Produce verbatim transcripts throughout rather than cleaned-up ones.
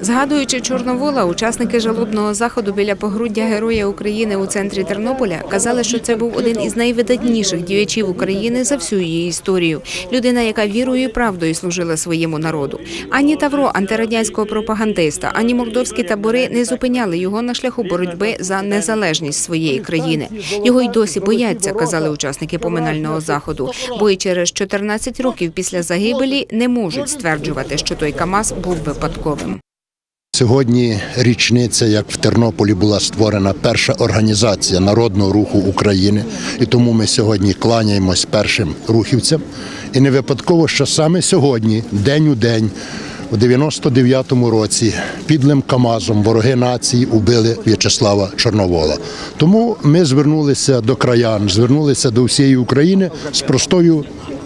Згадуючи Чорновола, учасники жалобного заходу біля погруддя Героя України у центрі Тернополя казали, що це був один із найвидатніших діячів України за всю її історію. Людина, яка вірою і правдою служила своєму народу. Ані Тавро, антирадянського пропагандиста, ані мордовські табори не зупиняли його на шляху боротьби за незалежність своєї країни. Його й досі бояться, казали учасники поминального заходу, бо і через чотирнадцять років після загибелі не можуть стверджувати, що той КАМАЗ був випадковим. Сьогодні річниця, як в Тернополі була створена перша організація Народного руху України, і тому ми сьогодні кланяємось першим рухівцям. І не випадково, що саме сьогодні, день у день, у дев'яносто дев'ятому році, підлим КАМАЗом вороги нації убили В'ячеслава Чорновола. Тому ми звернулися до краян, звернулися до всієї України з простою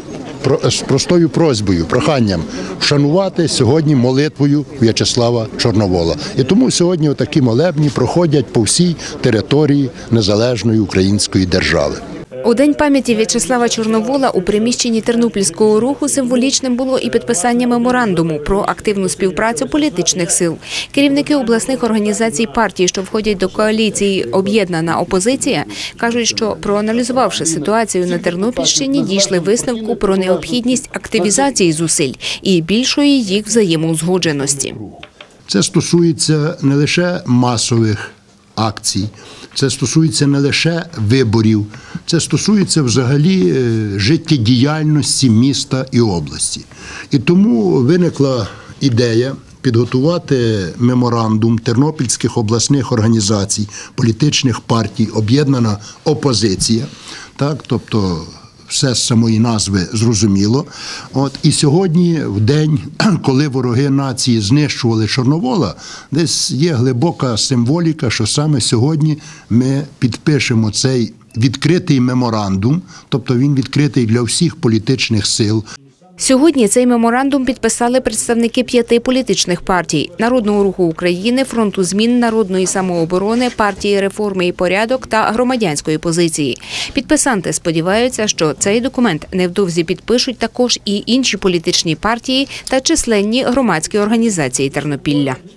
з простою просьбою, проханням вшанувати сьогодні молитвою В'ячеслава Чорновола. І тому сьогодні отакі молебні проходять по всій території незалежної української держави. У День пам'яті В'ячеслава Чорновола у приміщенні Тернопільського руху символічним було і підписання меморандуму про активну співпрацю політичних сил. Керівники обласних організацій партій, що входять до коаліції «Об'єднана опозиція», кажуть, що проаналізувавши ситуацію на Тернопільщині, дійшли висновку про необхідність активізації зусиль і більшої їх взаємоузгодженості. Це стосується не лише масових акцій, це стосується не лише виборів, це стосується взагалі життєдіяльності міста і області. І тому виникла ідея підготувати меморандум тернопільських обласних організацій, політичних партій «Об'єднана опозиція», так, тобто все з самої назви зрозуміло. От, і сьогодні, в день, коли вороги нації знищували Чорновола, десь є глибока символіка, що саме сьогодні ми підпишемо цей відкритий меморандум, тобто він відкритий для всіх політичних сил. Сьогодні цей меморандум підписали представники п'яти політичних партій – Народного руху України, Фронту змін, Народної самооборони, партії «Реформи і порядок» та громадянської позиції. Підписанти сподіваються, що цей документ невдовзі підпишуть також і інші політичні партії та численні громадські організації Тернопілля.